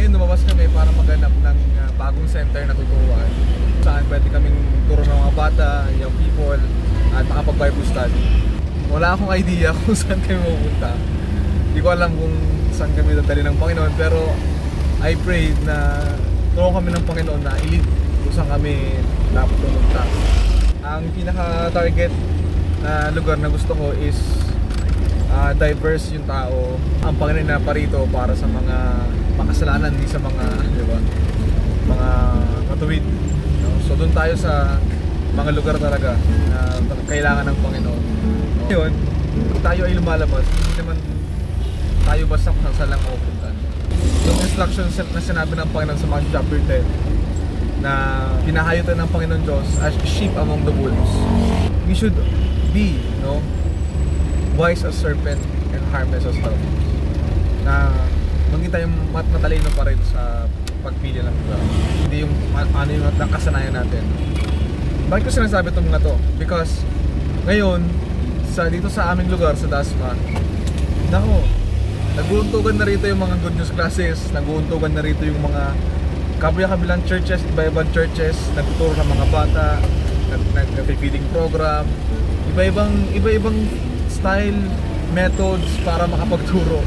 ngayon lumabas kami para maghanap ng bagong center na tuturuan. Saan pwede kaming turo ng mga bata, young people, at makapag-Bible study. Wala akong idea kung saan kami mapunta. Hindi ko alam kung saan kami dadali ng Panginoon, pero I prayed na tulungan kami ng Panginoon na i-lead kung saan kami dapat pumunta. Ang pinaka-target na lugar na gusto ko is diverse yung tao. Ang Panginoon na parito para sa mga makasalanan, hindi sa mga, di ba, mga matuwid. So doon tayo sa mga lugar talaga na kailangan ng Panginoon. Ngayon, tayo ay lumalabas, hindi naman tayo basta kung saan lang mapupuntan. Yung instructions na sinabi ng Panginoon sa Matthew chapter 10 na pinahayo tayo ng Panginoon Diyos as sheep among the wolves. We should be, wise as serpent and harmless as doves. Na maging tayong matalino pa rin sa pagpili ng lugar. Hindi yung ano yung nakasanayan natin. Bakit ko sinasabi itong mga to? Because ngayon, dito sa aming lugar, sa Dasma, nako, nag-uuntugan na rito yung mga good news classes, nag-uuntugan na rito yung mga kabilang churches, iba-ibang churches, nagtuturo ng mga bata, nag-feeding program, iba-ibang style, methods para makapagturo,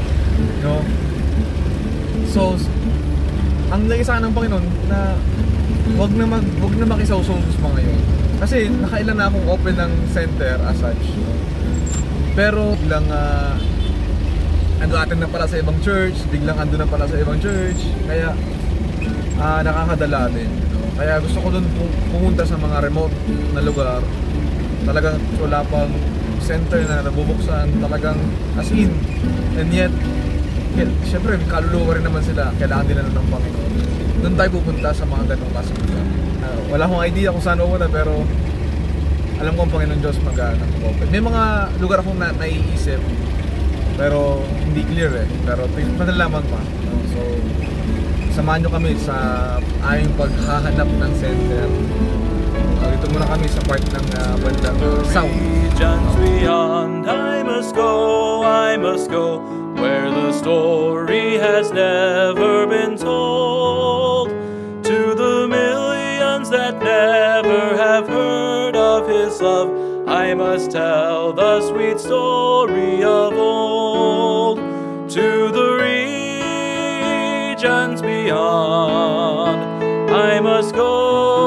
So, ang lagi sa akin ng Panginoon na wag na makisawsaw sa mga ngayon. Kasi nakailan na akong open ng center as such. Pero biglang ando-attend na pala sa ibang church, biglang ando na pala sa ibang church, kaya nakakadala din. Kaya gusto ko dun pumunta sa mga remote na lugar. Talagang wala pang center na nabubuksan, talagang as in. And yet, syempre kaluluwa rin naman sila, kailangan din na ng Panginoon. Doon tayo pupunta sa mga ganong klaseng lugar. Wala akong idea kung saan pupunta, pero alam ko ang Panginoon Diyos mag-open. May mga lugar akong naiisip, pero hindi clear pero madalaman pa. So, samahan nyo kami sa aming paghahanap ng center. Dito muna kami sa part ng bandang south. Beyond, I must go where the story has never been told. To the millions that never have heard of His love, I must tell the sweet story of old. To the regions beyond, I must go,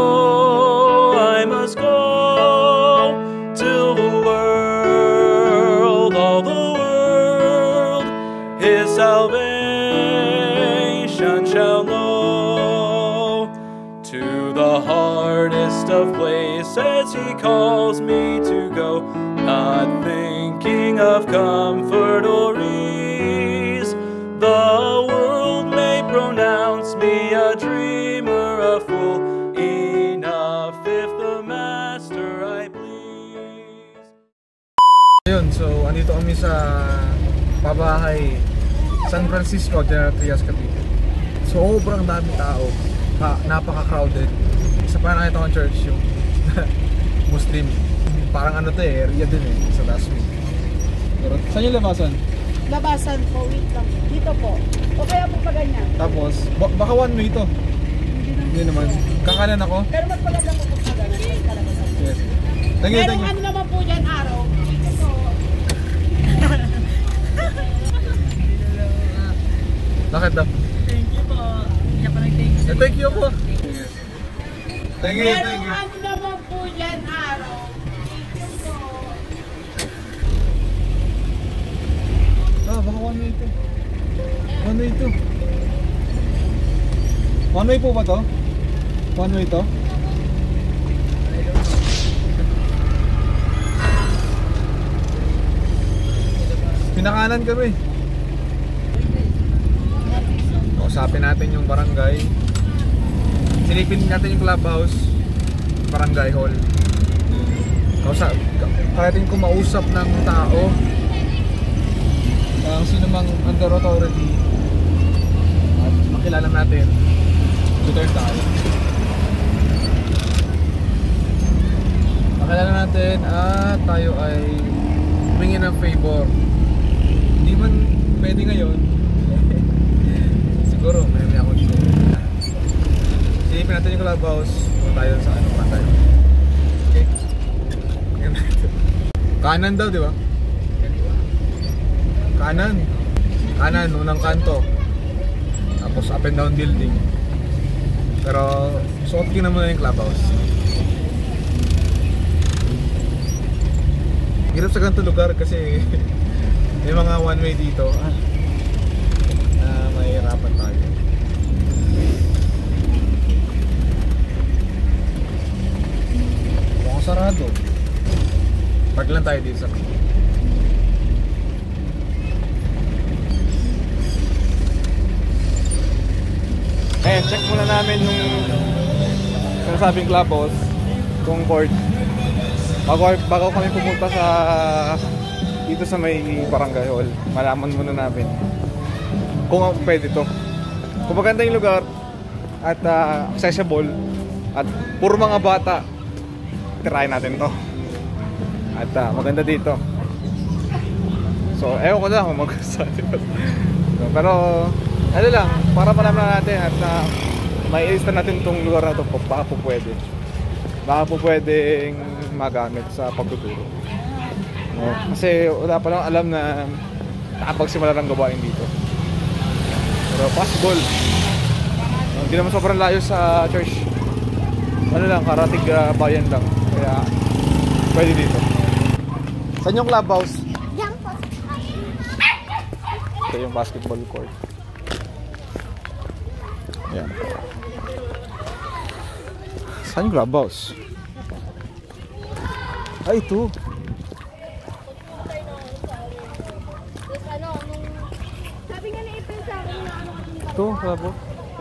till the world, all the world, His salvation shall know. To the hardest of places He calls me to go, not thinking of comfort or ease. The world may pronounce me a dreamer, a fool, enough if the Master I please. Ayun, so andito kami sa pabahay San Francisco, General Trias, Cavite. Sobrang dami tao, napaka-crowded. Isa pa nakita kong church, yung Muslim. Parang area din sa Dasma. Pero saan yung labasan? Labasan po, wait lang. Dito po. O kaya po pa ganyan. Tapos, baka one way ito. Hindi naman. Kakanan ako? Pero mas maganda po pa ganyan. Yes. Thank you. Ano naman po dyan, araw? Dito po. Bakit daw? Thank you po. Thank you po. Thank you. Ano naman po dyan, araw? Dito po. Baka one way ito. One way ito. One way po ba to? One way ito? Pinakanan kami. Kausapin natin yung barangay. Silipin natin yung clubhouse, barangay hall. Kaya din ko mausap ng tao, ang sino mang under authority, at makilala natin. Tutor tayo. Makilala natin at tayo ay humingi ng favor. Hindi man pwede ngayon. Siguro may ako dito. yung clubhouse. Punta tayo sa ano, punta tayo. Okay. Kanan daw, di ba? Kanan. Kanan, unang kanto. Tapos up and down building. Pero, suot ko na muna yung clubhouse. Hirap sa ganito lugar kasi may mga one way dito. Mahirapan tayo. Mukhang sarado. Park lang tayo dito sa check muna namin yung sinasabing clubhouse, kung court. Bago kami pumunta sa dito sa may barangay hall, malaman muna namin kung pwede to. Kung maganda yung lugar at accessible at puro mga bata, try natin to. At maganda dito. So, ewan ko na kung magsasabi pa. So, pero, ano lang, para malaman natin at may ilista natin itong lugar na ito, baka po pwede. Baka po pwedeng magamit sa pagtuturo. No? Kasi wala pa lang alam na nakapagsimula ng gawain dito. Pero possible. Hindi naman sobrang layo sa church. Ano lang, karatig bayan lang. Kaya, pwede dito. Saan yung clubhouse? Ito yung basketball court. Ayan. Saan yung clubhouse? Ay, ito. Sabi nga na ipin sa akin na ano. Ito, clubhouse.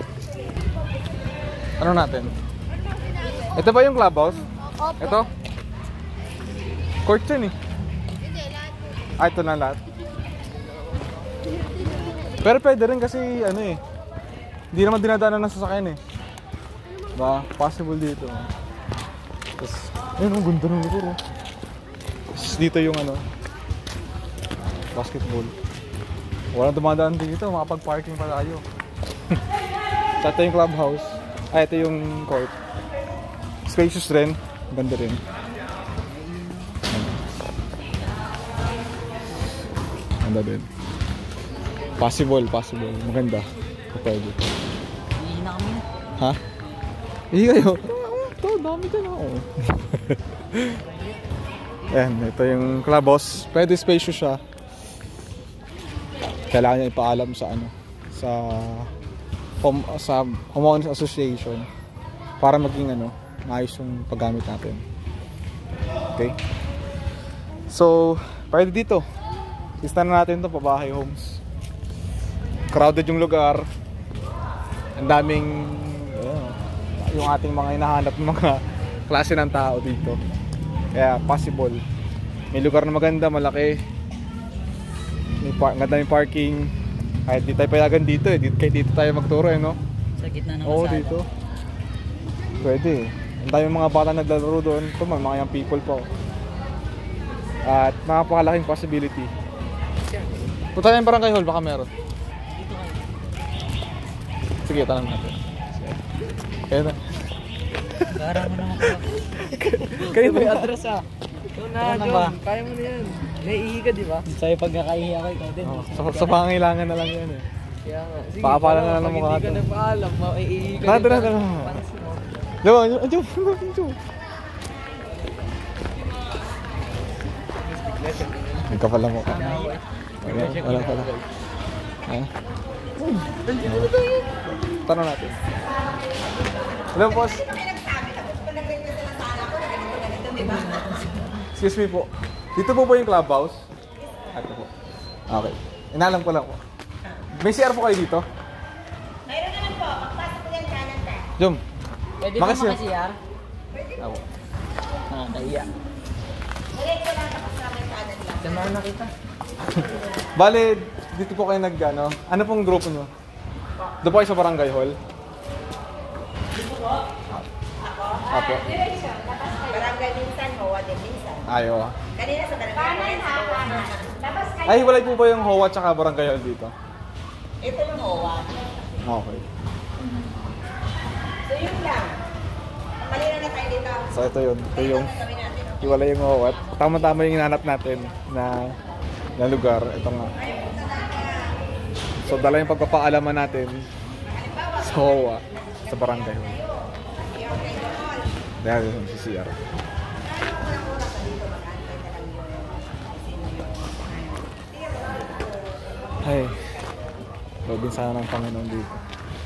Ano natin? Ito ba yung clubhouse? Ito? Court yun eh. Ah, ito na lahat. Pero pwede rin kasi ano eh, hindi naman dinadaanan ng sasakyan eh. Ba, possible dito. Tapos, ayun ang ganda ng lugar oh. Tapos dito yung ano, basketball. Walang dumadaan dito, makapag-parking pa tayo. So, ito yung clubhouse. Ay, ito yung court. Spacious rin, ganda rin. Ganda din. Possible. Maganda. Pwede. Ihi na kami. Ha? Ihi kayo? Ito, dami dyan ako. Ayan, ito yung clubhouse. Pwede spacious siya. Kailangan niya ipaalam sa ano, sa homeowners association para maging ano, maayos yung paggamit natin. Okay? So, pwede dito. Lista na natin ito, pabahay homes. Crowded yung lugar. Ang daming yung ating mga hinahanap ng mga klase ng tao dito. Kaya possible. May lugar na maganda, malaki. Ganda yung parking. Kahit di tayo payagan dito eh. Kahit dito tayo magturo eh, no? Sa gitna ng Oo, kalsada. dito. Pwede. Ang dami mga bata naglalaro doon. Ito mga young people po. At napakalaking possibility. Punta tayo yung barangay hall, baka meron. Sige, tanong natin. Kaya na. Gara mo naman ko. Kayo May ba? address ah. Ito na, Ano ba? Kaya mo na yan. Naiihi ka, di ba? Sa'yo pag nakaihi ako, ikaw din. Sa pangangailangan na lang yan eh. Kaya nga. Sige, Paapala na lang ng pag mukha hindi ka to. nagpaalam, maiihi ka. Tara. Pansin mo. Diba? Andiyo. May kapal mo ka. Wala pala. Ha? Tanong natin. Hello, boss. Excuse me po. Dito po ba yung clubhouse? Ito po. Okay. Inalam ko lang po. May CR po kayo dito? Mayroon naman po. Magpasok ko yan kanan ka. Jom. Pwede ba Makasya. makasiyar? Ako. Kaya. Diretso lang tapos sa may kanan lang. Samahan na kita. Bale, dito po kayo nag-ano? Ano pong grupo nyo? Doon po kayo sa barangay hall? Apo. Diretso. Tapos barangay minsan, Hoa din minsan. Ayo. Kanina sa barangay. Kanan ha. Tapos kayo. Ay, walay po ba yung HOA tsaka barangay hall dito? Ito yung Hoa. Okay. So yun lang. So ito yun. Ito yung iwala yung Howat. Tama-tama yung hinanap natin na lugar. Ito nga. So dala yung pagpapaalaman natin sa Hawa, sa barangay. Dahil yung CCR. Ay, lobin sana ng Panginoon dito.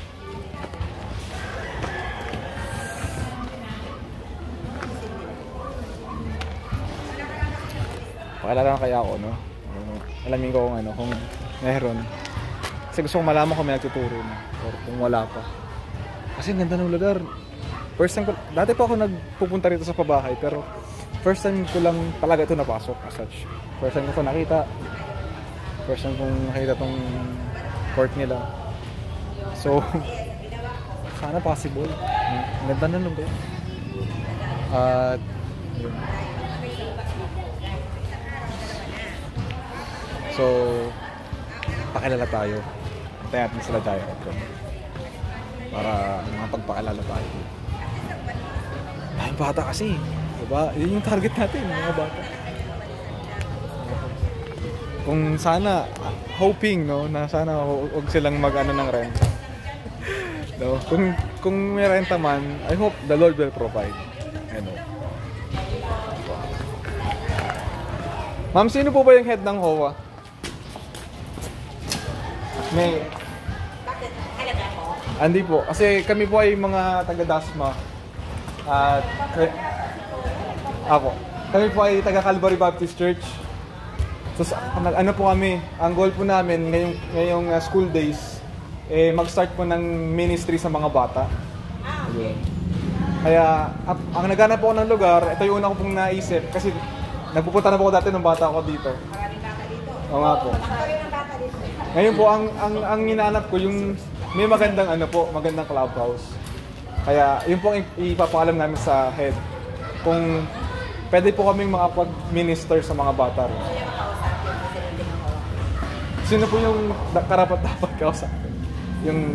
Pakilala na kaya ako, no? Alamin ko kung meron. Kasi gusto kong malaman kung may nagtuturo na or kung wala pa. Kasi ang ganda ng lugar. First time ko, dati pa ako nagpupunta rito sa pabahay, pero first time ko lang talaga ito napasok as such. First time ko nakita. First time kong nakita tong court nila. So, sana possible. Ang ganda ng lugar. At, yun. So, pakilala tayo. Antayin natin sila tayo. Para makapagpakilala tayo. Ay, bata kasi. Diba? Yun yung target natin, mga bata. Kung sana, hoping, no, na sana huwag silang mag-ano ng rent. No? Kung may renta man, I hope the Lord will provide. Ano. Ma'am, sino po ba yung head ng HOA? May... Bakit? Halaga po? Hindi po. Kasi kami po ay mga taga-Dasma. At... Ako. Kami po ay taga-Calvary Baptist Church. So, ano po kami, ang goal po namin ngayong school days, mag-start po ng ministry sa mga bata. Okay. Kaya, ang naghanap po ako ng lugar, ito yung una ko pong naisip. Kasi nagpupunta na po ako dati ng bata ako dito. Maraming bata dito. Oo nga po. Maraming bata dito. Ngayon po, ang hinahanap ko, yung may magandang clubhouse. Kaya, yun po ang ipapaalam namin sa head. Kung pwede po kaming makapag-minister sa mga bata rin. Sino po yung karapat-dapat kausapin? Yung...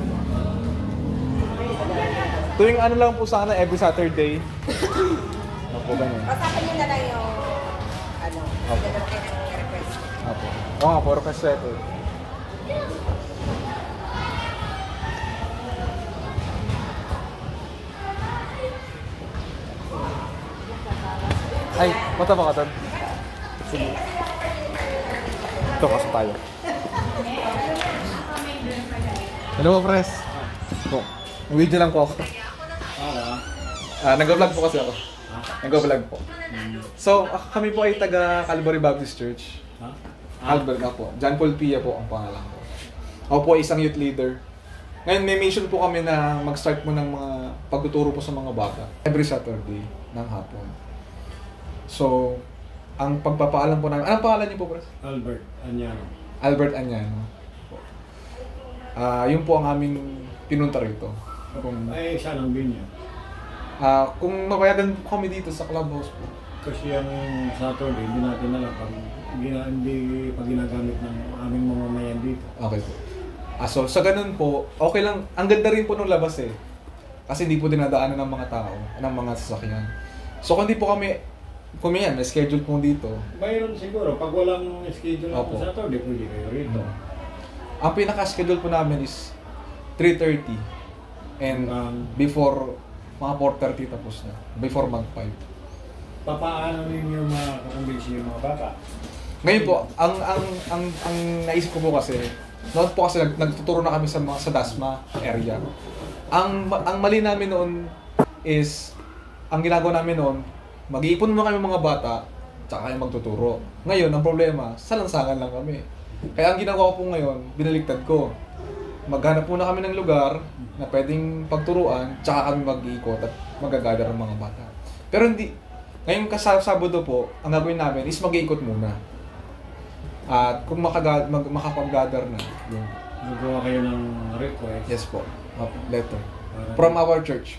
Tuwing ano lang po sana, every Saturday. Ano po ba yun? Pasapin nyo na lang yung... Ano? Opo. Dalawa kayo ng request. Opo. Oo nga po, request letter. Ay, mata ba ka tan? Sige. Ito, kaso tayo. Hello, Pres. Video lang po ako. Nag-vlog po kasi ako. Nag-vlog po. So, kami po ay taga Calvary Baptist Church. Calvary na po. John Paul Pia po ang pangalan ko. Ako po ay isang youth leader. Ngayon, may mission po kami na mag-start mo ng mga pagtuturo po sa mga bata. Every Saturday ng hapon. So, ang pagpapaalam po namin... Anong pangalan niyo po, Pres? Albert Anyano. Albert Anyano. Yun po ang aming pinunta rito. Ay, saan ang binya? Kung mapayagan po kami dito sa clubhouse po. Kasi ang Saturday, hindi natin alam pag ginagamit ng aming mamamayan dito. Okay po. So sa ganun po, okay lang. Ang ganda rin po nung labas eh. Kasi hindi po dinadaanan ng mga tao, ng mga sasakyan. So kung hindi po kami, kung yan, may schedule po dito. Mayroon siguro, pag walang schedule ng Saturday, pwede kayo rito. Ang pinaka-schedule po namin is 3:30 and before mga 4:30 tapos na. Before mag-5. Papaano ninyo makakumbinsi yung mga bata? Ngayon po, ang naisip ko po kasi, noon po kasi nagtuturo na kami sa Dasma area. Ang mali namin noon is, ang ginagawa namin noon, mag-iipon mo kami mga bata, tsaka kayo magtuturo. Ngayon, ang problema, sa lansangan lang kami. Kaya ang ginagawa ko po ngayon, binaliktad ko. Maghanap po na kami ng lugar na pwedeng pagturuan, tsaka kami mag-iikot at magagather ng mga bata. Pero hindi, ngayong Sabado po, ang gagawin namin is mag-iikot muna. At kung makapag-gather na, yun. Magawa kayo ng request? Yes po, letter. From our church,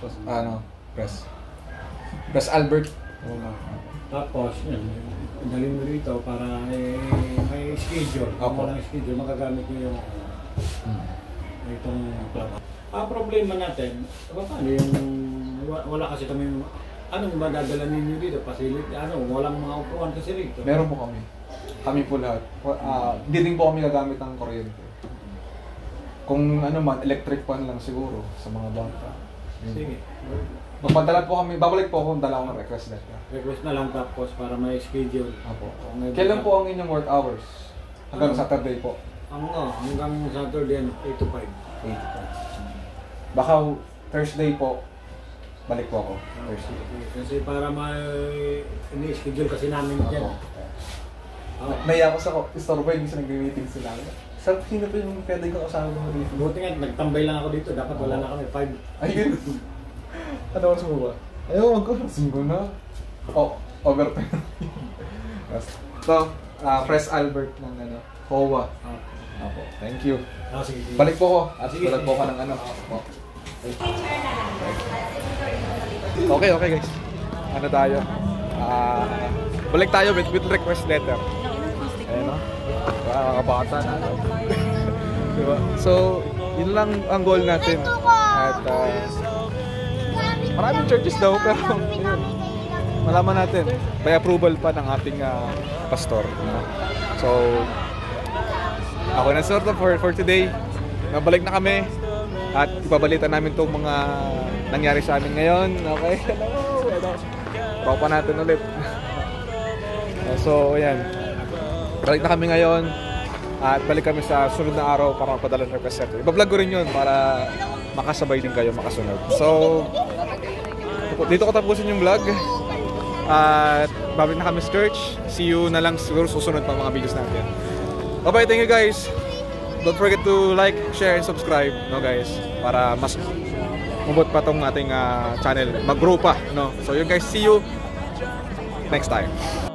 Pres Albert. Tapos, yun, dalhin mo dito para may schedule. Kung walang schedule, magagamit nyo yung itong club. Ang problema natin, paano yung wala kasi kami, anong madadala ninyo dito? Facility, walang mga upuan kasi rito. Meron po kami. Kami po lahat. Hindi din po kami gagamit ng kuryente. Kung ano man, electric fan lang siguro sa mga bata. Sige. Magpadala po kami, babalik po ako kung dala ko ng request letter. Request na lang tapos para may schedule. Apo. Kailan po ang inyong work hours? Hanggang Saturday po? Hanggang Saturday, 8 to 5. 8 to 5. Baka Thursday po, balik po ako. Thursday. Kasi para may ini-schedule kasi namin dyan. Naiya ko sa store boy, hindi sila nag-meeting sila. Sir, sino po yung pwede ko kasama mo dito? Buti nga, nagtambay lang ako dito. Dapat wala na kami, 5. Ayun. Ano oras mo ba? Ayaw, mag-oras mo na. Overtime. So, Fresh Albert ng HOA. Apo, thank you. Sige. Balik po ko. At Sige. balik po ka ng Okay guys. Ano tayo? Balik tayo with request letter. Ayan o. Kabata na. Diba? So, yun lang ang goal natin. At maraming churches daw pero yun, malaman natin. By approval pa ng ating pastor. So, ako na sort of for today. Nabalik na kami. At ipabalita namin itong mga nangyari sa amin ngayon. Okay? Tropa natin ulit. So, ayan. Balik na kami ngayon. At balik kami sa sunod na araw para magpadala ng request letter. Iba-vlog ko rin yun para makasabay din kayo, makasunod. So, dito ko tapusin yung vlog. At babalik na kami sa church. See you na lang siguro susunod pa mga videos natin. Bye-bye, thank you guys. Don't forget to like, share, and subscribe, no guys, para mas mabot pa tong ating channel, mag-grow pa, no. So yun guys, see you next time.